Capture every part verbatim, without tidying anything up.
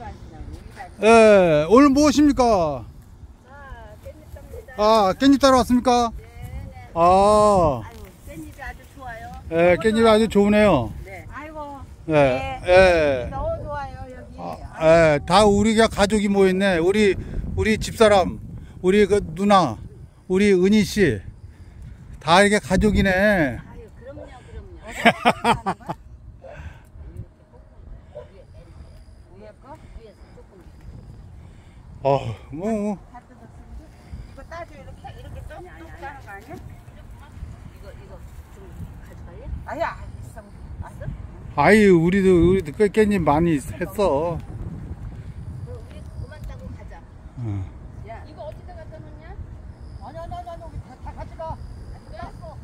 예, 오늘 무엇입니까? 아, 깻잎 땁니다. 아, 깻잎 따러 왔습니까? 네네. 아, 아유, 깻잎이 아주 좋아요. 예, 깻잎이 아주 좋으네요. 네. 아이고. 예, 네. 예. 너무 좋아요, 여기. 아, 예, 다 우리가 가족이 모였네. 우리, 우리 집사람, 우리 그 누나, 우리 은희 씨. 다 이게 가족이네. 아유, 그럼요, 그럼요. 어, 뭐, 뭐. 다 뜯었는데? 이거 따줘, 이렇게, 이렇게 좀, 좀 따는 거 아니야? 이거, 이거 좀 가져갈래? 아야, 있어. 왔어? 아이, 우리도, 우리도 꽤 깻잎 많이 했어. 우리 그만 따고 가자. 어. 야, 이거 어디다 갖다 놓냐? 아니, 아니, 아니, 아니, 우리 다, 다 가져가. 가져갔어.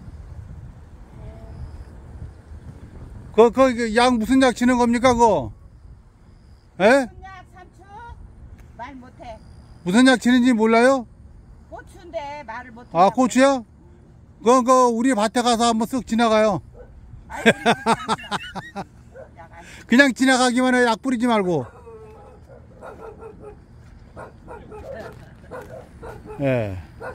그, 그, 그 약 무슨 약 치는 겁니까, 그거? 예? 무슨 약, 삼촌? 말 못해. 무슨 약 치는지 몰라요? 고추인데 말을 못해. 아, 고추야? 그, 그, 우리 밭에 가서 한번 쓱 지나가요. 아이, 우리 약 안- 그냥 지나가기만 해, 약 뿌리지 말고. 예.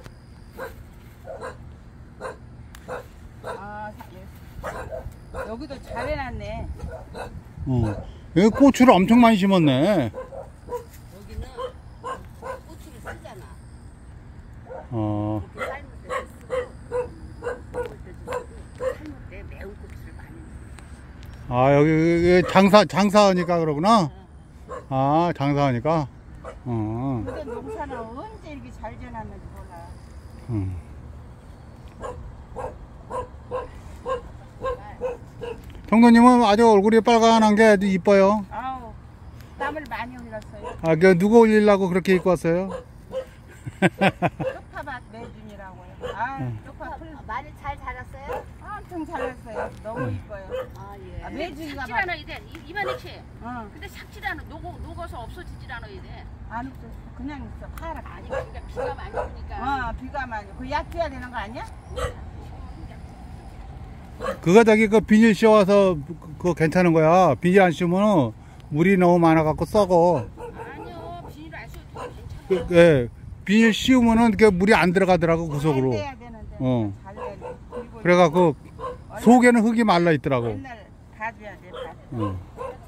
아, 사- 여기도 잘 해놨네. 어. 여기 고추를 엄청 많이 심었네. 여기는 고추를 쓰잖아. 어. 이렇게 삶을 때 쓰고, 먹을 때도 쓰고, 삶을 때 매운 고추를 많이 넣어. 아, 여기, 여기 장사, 장사하니까 그러구나. 아, 장사하니까. 어. 근데 농사는 언제 이렇게 잘 지어놨는지 몰라. 음. 평도님은 아주 얼굴이 빨간한 게 아주 이뻐요. 아우, 땀을 많이 흘렸어요. 아, 그 누구 올리려고 그렇게 입고 왔어요? 쪽파밭 매준이라고요. 아, 응. 쪽파 풀 많이 잘 자랐어요? 엄청 잘했어요. 너무 이뻐요. 아 예. 아, 매준이가 삭질 막, 않아야 돼. 이- 이만해치. 응, 근데 삭질 않아. 녹어, 녹아서 없어지질 않아야 돼. 안 없어. 그냥 있어. 파랗게. 아니, 그러니까 비가 많이 오니까. 어, 비가 많이. 그 약 줘야 되는 거 아니야? 그거 저기 그 비닐 씌워서 그거 괜찮은 거야. 비닐 안 씌우면 물이 너무 많아갖고 썩어. 아니요, 비닐 안 씌워도 그, 괜찮아. 예. 비닐 씌우면은 그 물이 안 들어가더라고, 그 속으로. 잘 돼야 되는데. 어. 잘 되네. 그리고 그래갖고 속에는 흙이 말라 있더라고. 옛날 봐줘야 돼. 봐줘. 어.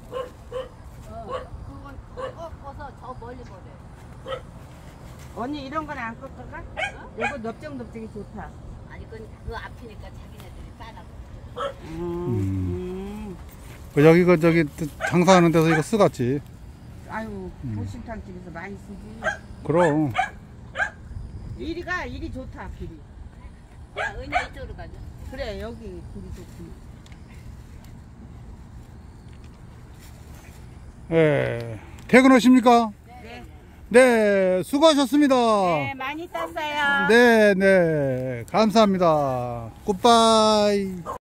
그건 꺾어서 저 멀리 보내. 언니 이런 건 안 꺾어가? 이거 넓적넓적이 좋다. 아니 그건 그 앞이니까 자기네들이 따라고. 음. 음. 그 여기 그 저기 장사하는 데서 이거 쓰갔지. 아유, 보신탕 집에서 많이 쓰지. 그럼. 이리가 이리 좋다, 길이. 야 은혜 이쪽으로 가자. 그래, 여기 길이 좋구나. 예. 퇴근하십니까? 네. 네, 수고하셨습니다. 네, 많이 땄어요. 네, 네. 감사합니다. 굿바이.